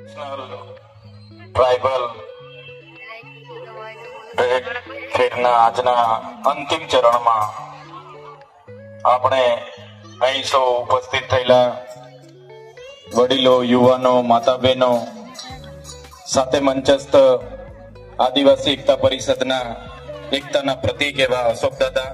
Tribal ફેરના આજના અંતિમ ચરણમાં આપણે અહીં સૌ ઉપસ્થિત થયેલા વડીલો, યુવાનો, માતા બહેનો સાથે મંચસ્થ આદિવાસી એકતા પરિષદના એકતાના પ્રતીક એવા અશોક દાદા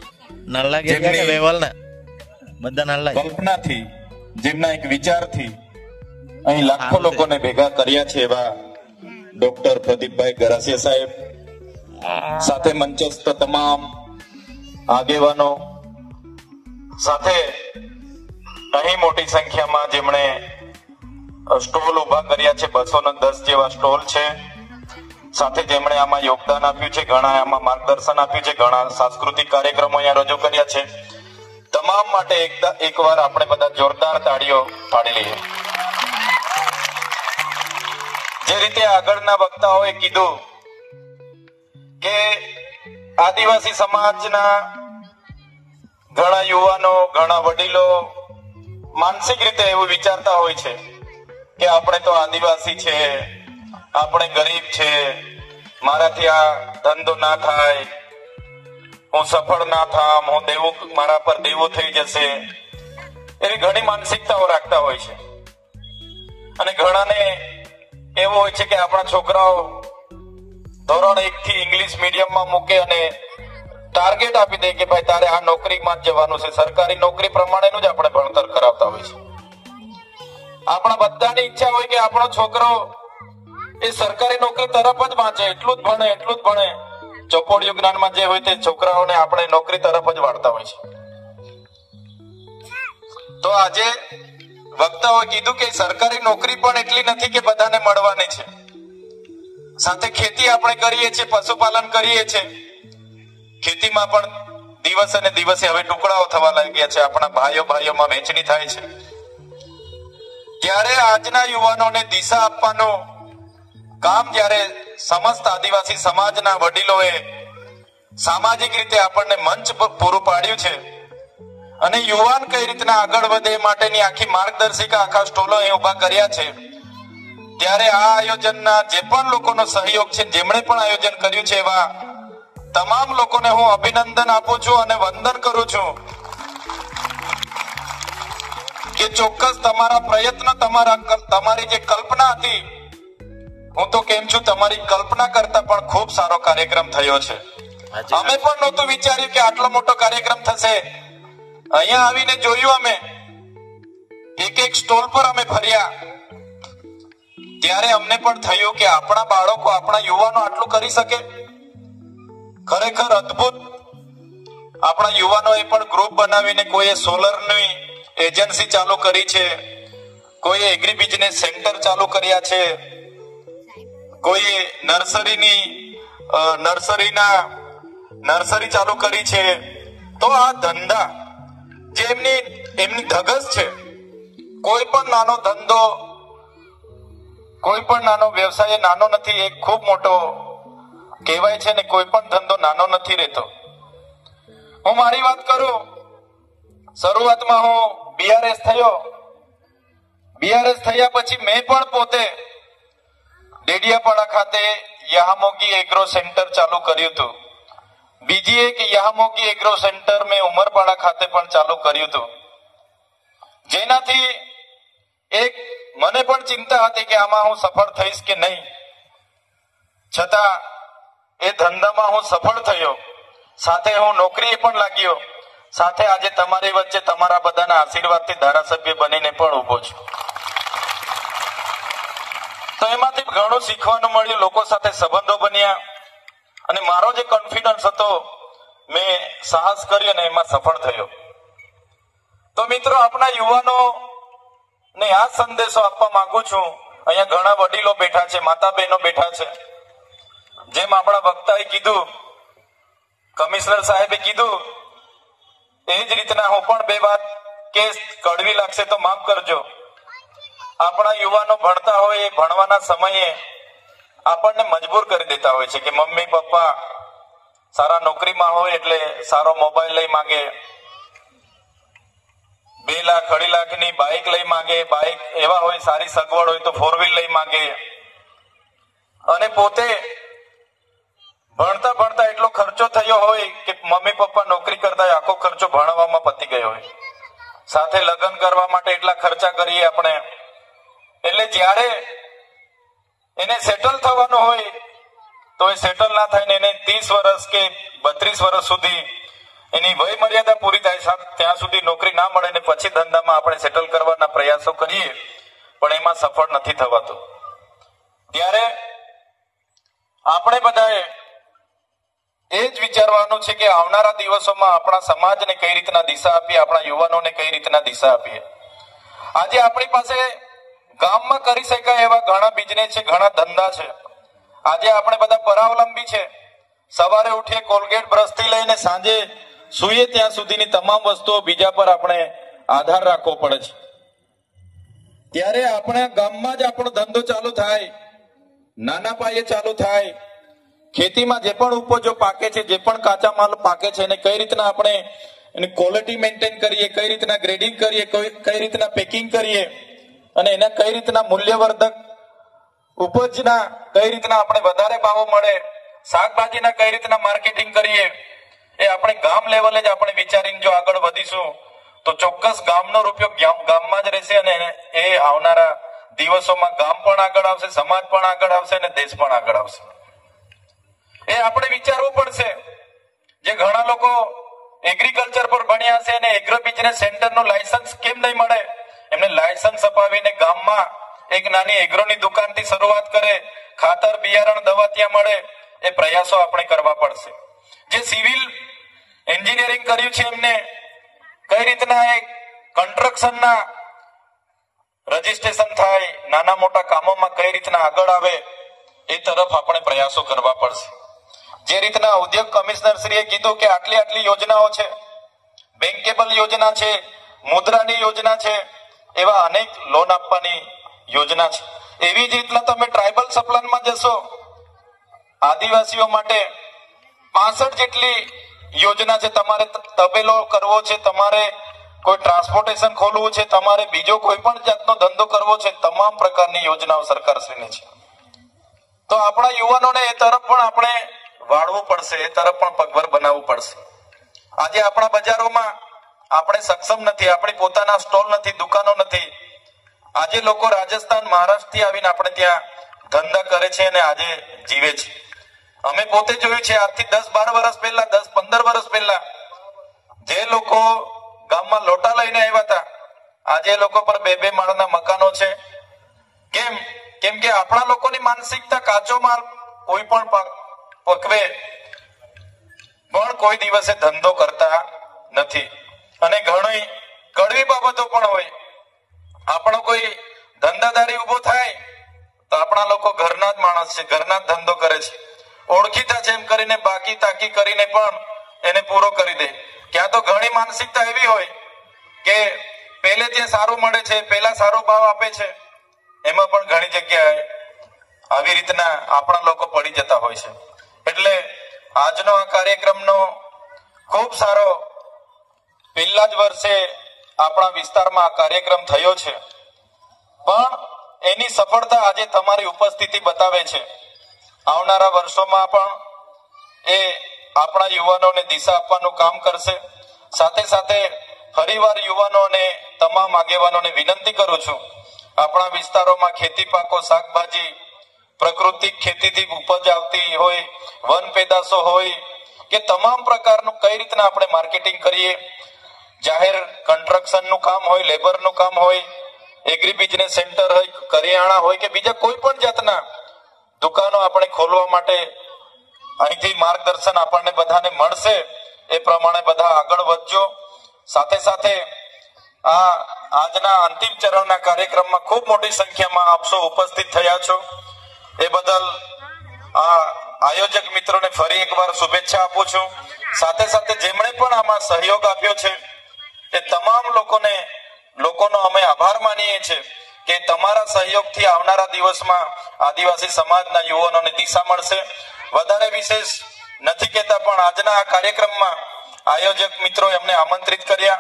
કલ્પનાથી, જેમના એક વિચારથી અહીં લાખો લોકોને ભેગા કર્યા છે એવા ડોક્ટર પ્રદીપભાઈ ગરાસિયા સાહેબ, સાથે મંચસ્થ તમામ આગેવાનો, સાથે અહીં મોટી સંખ્યામાં જેમણે સ્ટોલ ઉભા કર્યા છે, 210 જેવા સ્ટોલ છે, સાથે જેમણે આમાં યોગદાન આપ્યું છે, ઘણા આમાં માર્ગદર્શન આપ્યું છે, ઘણા સાંસ્કૃતિક કાર્યક્રમો અહીંયા રજૂ કર્યા છે, તમામ માટે એકવાર આપણે બધા જોરદાર તાળીઓ પાડી લઈએ. જે રીતે આગળના વક્તાઓએ કીધું કે આદિવાસી સમાજના ઘણા યુવાનો, ઘણા વડીલો માનસિક રીતે એવું વિચારતા હોય છે કે આપણે તો આદિવાસી છે, આપણે ગરીબ છે, મારાથી આ ધંધો ના થાય, હું સફળ ના થામ, હું દેવું, મારા પર દેવું થઈ જશે, એવી ઘણી માનસિકતાઓ રાખતા હોય છે. અને ઘણાને એવું હોય છે કે આપણા છોકરાઓ ધોરણ 1 થી ઇંગ્લિશ મીડિયમમાં મૂકે અને ટાર્ગેટ આપી દે કે ભાઈ તારે આ નોકરીમાં જ જવાનું છે, સરકારી નોકરી પ્રમાણેનું જ આપણે ભણતર કરાવતા હોય છે. આપણા બધાની ઈચ્છા હોય કે આપણો છોકરો એ સરકારી નોકરી તરફ જ વાંચે, એટલું જ ભણે, ચોપડિયું જ્ઞાનમાં જે હોય તે છોકરાઓને આપણે નોકરી તરફ જ વાળતા હોય છે. તો આજે વક્તાઓએ કીધું કે સરકારી નોકરી પણ એટલી નથી કે બધાને મળવાની છે. સાથે ખેતી આપણે કરીએ છીએ, પશુપાલન કરીએ છીએ, ખેતીમાં પણ દિવસે ને દિવસે હવે ટુકડાઓ થવા લાગ્યા છે, આપણા ભાઈઓમાં વહેંચણી થાય છે. ત્યારે આજના યુવાનોને દિશા આપવાનું કામ જ્યારે સમસ્ત આદિવાસી સમાજના વડીલોએ સામાજિક રીતે આપણને મંચ પૂરું પાડ્યું છે અને યુવાન કઈ રીતના આગળ વધે માટેની આખી માર્ગદર્શિકા, આખા સ્ટોલો અહીં ઉભા કર્યા છે, ત્યારે આ આયોજનના જે પણ લોકોનો સહયોગ છે, જેમણે પણ આયોજન કર્યું છે, એવા તમામ લોકોને હું અભિનંદન આપું છું અને વંદન કરું છું કે ચોક્કસ તમારા પ્રયત્ન, તમારી જે કલ્પના હતી, હું તો કેમ છું, તમારી કલ્પના કરતા પણ ખૂબ સારો કાર્યક્રમ થયો છે. અમે પણ નહોતું વિચાર્યું કે આટલો મોટો કાર્યક્રમ થશે. અહીંયા આવીને જોયું, અમે એક સ્ટોલ પર અમે ફર્યા, ત્યારે અમને પણ થયું કે આપણા બાળકો, આપણા યુવાનો આટલું કરી શકે. ખરેખર અદ્ભુત. આપણા યુવાનોએ પણ ગ્રુપ બનાવીને કોઈએ સોલરની એજન્સી ચાલુ કરી છે, કોઈએ એગ્રી બિઝનેસ સેન્ટર ચાલુ કર્યા છે, કોઈએ નર્સરી ચાલુ કરી છે. તો આ ધંધા જે એમની ધગસ છે, કોઈ પણ નાનો ધંધો, કોઈ પણ નાનો વ્યવસાય નાનો નથી, એક ખૂબ મોટો કહેવાય છે ને, કોઈ પણ ધંધો નાનો નથી રહેતો. હું મારી વાત કરું, શરૂઆતમાં હું બીઆરએસ થયો. બીઆરએસ થયા પછી મેં પણ પોતે ડેડિયાપાડા ખાતે યામોગી એગ્રો સેન્ટર ચાલુ કર્યું હતું. બીજી એક યામોગી એગ્રો સેન્ટર મેં ઉમરપાડા ખાતે પણ ચાલુ કર્યું હતું, જેનાથી એક મને પણ ચિંતા હતી કે આમાં હું સફળ થઈશ કે નહીં. છતાં એ ધંધામાં હું સફળ થયો, સાથે હું નોકરીએ પણ લાગ્યો, સાથે આજે તમારી વચ્ચે તમારા બધાના આશીર્વાદથી ધારાસભ્ય બનીને પણ ઉભો છું. તો એમાંથી ઘણું શીખવાનું મળ્યું, લોકો સાથે સંબંધો બન્યા અને મારો જે કોન્ફિડન્સ હતો, મેં સાહસ કર્યું અને એમાં સફળ થયો. તો મિત્રો, આપણા યુવાનો ને આ સંદેશો આપવા માંગુ છું. અહીંયા ઘણા વડીલો બેઠા છે, માતા બહેનો બેઠા છે. જેમ આપણા વક્તાએ કીધું, કમિશનર સાહેબે કીધું, એ જ રીતના હું પણ બે વાત કે કડવી લાગશે તો માફ કરજો. આપણા યુવાનો ભણતા હોય, એ ભણવાના સમયે આપણને મજબૂર કરી દેતા હોય છે કે મમ્મી પપ્પા સારા નોકરીમાં હોય એટલે સારો મોબાઈલ લઈ માંગે, 2 લાખ 2.5 લાખની બાઇક લઈ માંગે, બાઇક એવા હોય સારી સગવડ હોય તો 4 વ્હીલ લઈ માંગે, અને પોતે ભણતા ભણતા એટલો ખર્ચો થયો હોય કે મમ્મી પપ્પા નોકરી કરતા હોય, આખો ખર્ચો ભણવામાં પતી ગયો હોય, સાથે લગ્ન કરવા માટે એટલા ખર્ચા કરીએ આપણે, એટલે જ્યારે એને સેટલ થવાનું હોય તો એ સેટલ ના થાય ને એને 30 વર્ષ કે 32 વર્ષ સુધી એની વય મર્યાદા પૂરી થાય ત્યાં સુધી નોકરી ના મળે ને પછી ધંધામાં આપણે સેટલ કરવાના પ્રયાસો કરીએ પણ એમાં સફળ નથી થવાતું. ત્યારે આપણે બધાએ એ જ વિચારવાનું છે કે આવનારા દિવસોમાં આપણા સમાજને કઈ રીતના દિશા આપીએ, આપણા યુવાનોને કઈ રીતના દિશા આપીએ. આજે આપણી પાસે ગામમાં કરી શકાય એવા ઘણા બિઝનેસ છે, ઘણા ધંધા છે. આજે આપણે બધા પરાવલંબી છે. સવારે ઉઠીએ કોલગેટ બ્રશ થી લઈને સાંજે સુઈએ ત્યાં સુધીની તમામ વસ્તુઓ બીજા પર આપણે આધાર રાખવો પડે છે. ત્યારે આપણે ગામમાં જ આપણો ધંધો ચાલુ થાય, નાના પાયે ચાલુ થાય. ખેતીમાં જે પણ ઉપજો પાકે છે, જે પણ કાચા માલ પાકે છે એને કઈ રીતના આપણે એની ક્વોલિટી મેન્ટેન કરીએ, કઈ રીતના ગ્રેડિંગ કરીએ, કઈ રીતના પેકિંગ કરીએ અને એના કઈ રીતના મૂલ્યવર્ધક ઉપજના કઈ રીતના આપણે વધારે ભાવો મળે, શાકભાજીના કઈ રીતના માર્કેટિંગ કરીએ, એ આપણે ગામ લેવલે જ આપણે વિચારીને જો આગળ વધીશું તો ચોક્કસ ગામનો રૂપિયો ગામમાં જ રહેશે અને એ આવનારા દિવસોમાં ગામ પણ આગળ આવશે, સમાજ પણ આગળ આવશે અને દેશ પણ આગળ આવશે. એ આપણે વિચારવું પડશે. જે ઘણા લોકો એગ્રીકલ્ચર પર ભણ્યા છે અને એગ્રો બિઝનેસ સેન્ટરનું લાયસન્સ કેમ નહીં મળે, એમને લાયસન્સ અપાવીને ગામમાં એક નાની એગ્રોની દુકાનથી શરૂઆત કરે, ખાતર બિયારણ દવા ત્યાં મળે, એ પ્રયાસો આપણે કરવા પડશે. જે સિવિલ એન્જિનિયરિંગ કર્યું છે એમને કઈ રીતના એક કન્સ્ટ્રક્શનના રજીસ્ટ્રેશન થાય, નાના મોટા કામોમાં કઈ રીતના આગળ આવે એ તરફ આપણે પ્રયાસો કરવા પડશે. જે રીતના ઉદ્યોગ કમિશનર શ્રીએ કીધું કે આટલી આટલી યોજનાઓ છે, બેંકેબલ યોજના છે, મુદ્રાની યોજના છે, એવા અનેક લોન આપવાની યોજના છે. એવી જ રીતના તમે ટ્રાઇબલ સપ્લાનમાં જશો, આદિવાસીઓ માટે 65 જેટલી યોજના છે. તમારે તબેલો કરવો છે, તમારે કોઈ ટ્રાન્સપોર્ટેશન ખોલવું છે, તમારે બીજો કોઈ પણ જાતનો ધંધો કરવો છે, તમામ પ્રકારની યોજનાઓ સરકારશ્રીની છે. તો આપણા યુવાનોને એ તરફ પણ આપણે વાળવું પડશે, એ તરફ પણ પગભર બનાવવું પડશે. આજે આપણા બજારોમાં આપણે સક્ષમ નથી, આપણી પોતાના સ્ટોલ નથી, દુકાનો નથી. આજે લોકો રાજસ્થાન, મહારાષ્ટ્રથી આવીને આપણે ત્યાં ધંધા કરે છે અને આજે જીવે છે. અમે પોતે જોયું છે આજથી 10-12 વર્ષ પહેલા, 10-15 વર્ષ પહેલા જે લોકો ગામમાં લોટા લઈને આવ્યા હતા, આજે એ લોકો પર 2-2 માળના મકાનો છે. કેમ કે આપણા લોકોની માનસિકતા કાચો માલ કોઈ પણ પકવે પણ કોઈ દિવસે ધંધો કરતા નથી. અને ઘણી કડવી બાબતો પણ હોય. આપણો કોઈ ધંધાદારી ઉભો થાય તો આપણા લોકો ઘરના જ માણસ છે, ઘરના જ ધંધો કરે છે, ઓળખીતા છે એમ કરીને બાકી તાકી કરીને પણ એને પૂરો કરી દે. ક્યાં તો ઘણી માનસિકતા એવી હોય કે પહેલે ત્યાં સારું મળે છે, પહેલા સારો ભાવ આપે છે, એમાં પણ ઘણી જગ્યાએ આવી રીતના આપણા લોકો પડી જતા હોય છે. એટલે આજનો આ કાર્યક્રમનો ખૂબ સારો પહેલા જ વર્ષે આપણા વિસ્તારમાં આ કાર્યક્રમ થયો છે, પણ એની સફળતા આજે તમારી ઉપસ્થિતિ બતાવે છે. આવનારા વર્ષોમાં પણ એ આપણા યુવાનોને દિશા આપવાનું કામ કરશે. સાથે સાથે ફરીવાર યુવાનો અને તમામ આગેવાનોને વિનંતી કરું છું, આપણા વિસ્તારોમાં ખેતી પાકો, શાકભાજી, પ્રાકૃતિક ખેતીથી ઉપજ આવતી હોય, વન પેદાશો હોય કે તમામ પ્રકારનું કઈ રીતના આપણે માર્કેટિંગ કરીએ. જાહેર કન્સ્ટ્રક્શનનું કામ હોય, લેબરનું કામ હોય, એગ્રી બિઝનેસ સેન્ટર હોય, કરિયાણા હોય કે બીજા કોઈ પણ જાતના દુકાનો આપણે ખોલવા માટે અહીંથી માર્ગદર્શન આપણને બધાને મળશે. એ પ્રમાણે બધા આગળ વધજો. સાથે સાથે આજના અંતિમ ચરણના કાર્યક્રમમાં ખૂબ મોટી સંખ્યામાં આપ સૌ ઉપસ્થિત થયા છો. એ બદલ આયોજક મિત્રોને ફરી એકવાર શુભેચ્છા આપું છું. સાથે સાથે જેમણે પણ આમાં સહયોગ આપ્યો છે એ તમામ લોકોનો અમે આભાર માનીએ છીએ કે તમારા સહયોગથી આવનારા દિવસમાં આદિવાસી સમાજના યુવાનોને દિશા મળશે. વધારે વિશેષ નથી કહેતા, પણ આજના આ કાર્યક્રમમાં આયોજક મિત્રો એમને આમંત્રિત કર્યા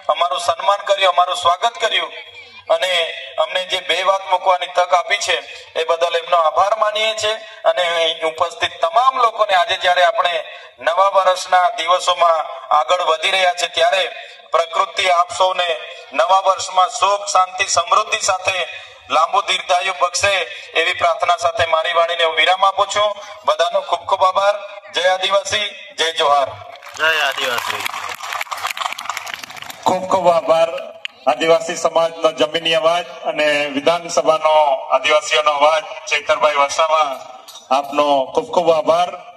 અમારું સન્માન કર્યું, અમારું સ્વાગત કર્યું અને અમને જે બે વાત મૂકવાની તક આપી છે એ બદલ એમનો આભાર માનીએ છીએ. અને અહીં ઉપસ્થિત તમામ લોકોને આજે જ્યારે આપણે નવા વર્ષના દિવસોમાં આગળ વધી રહ્યા છે ત્યારે પ્રકૃતિ આપ સૌને નવા વર્ષમાં સુખ, શાંતિ, સમૃદ્ધિ સાથે લાંબુ દીર્ઘાયુ બક્ષે એવી પ્રાર્થના સાથે મારી વાણીને હું વિરામ આપું છું. બધાનો ખૂબ ખૂબ આભાર. જય આદિવાસી, જય જોહાર. જય આદિવાસી. ખૂબ ખૂબ આભાર. આદિવાસી સમાજનો જમીની અવાજ અને વિધાનસભાનો આદિવાસીઓનો અવાજ ચૈતરભાઈ વસાવા, આપનો ખૂબ ખૂબ આભાર.